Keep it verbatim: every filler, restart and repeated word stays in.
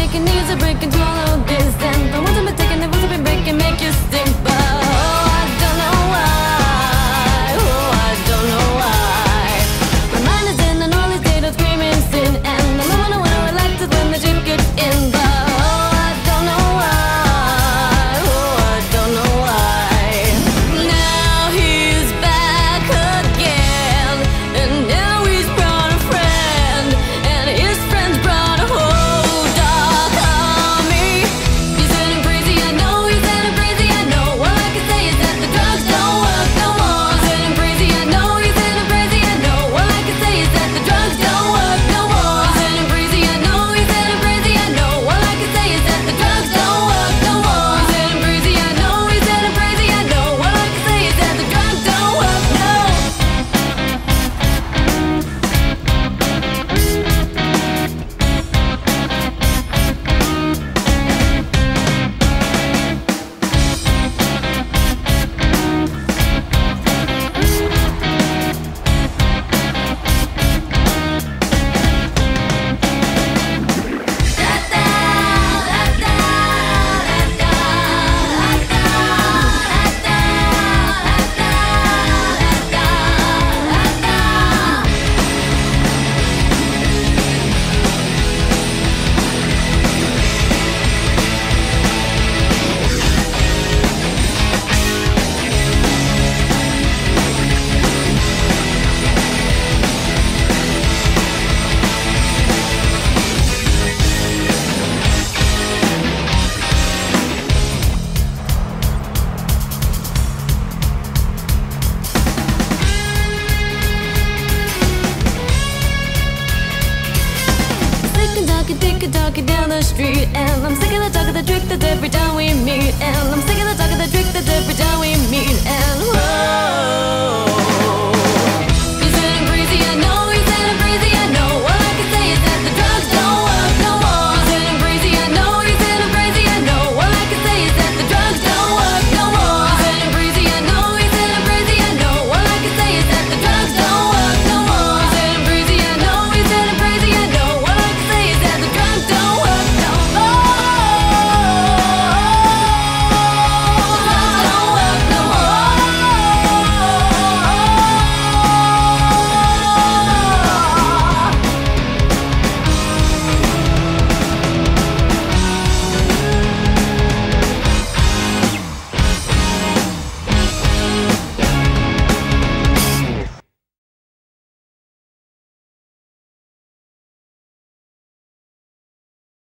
taking needs a break into all of this. And the ones I've been taking, the ones I've been breaking, make you stink. But oh, I don't know why. Oh, I don't know why. My mind is in an early state of screaming sin, and the moment I want to relax is when the shit gets in. But oh, I don't know why. Oh, I don't know why. Now he's back again, and now he's brought a friend, and his friends brought a whole dark army. He's getting crazy, I know. He's getting crazy, I know. All I can say is that the drugs don't work no more. He's getting crazy, I know. He's getting crazy, I know. All I can say is that the drugs don't work no more. He's getting crazy, I know. He's getting crazy, I know. All I can say is that the drugs don't work no more. He's getting crazy, I know. He's getting crazy, I know. All I can say is that the drugs don't work no. Sick and talking, dick and talking down the street. And I'm sick of the talk of the trick that's every time we meet. And I'm sick of the talk of the trick that's every time we meet. And whoa.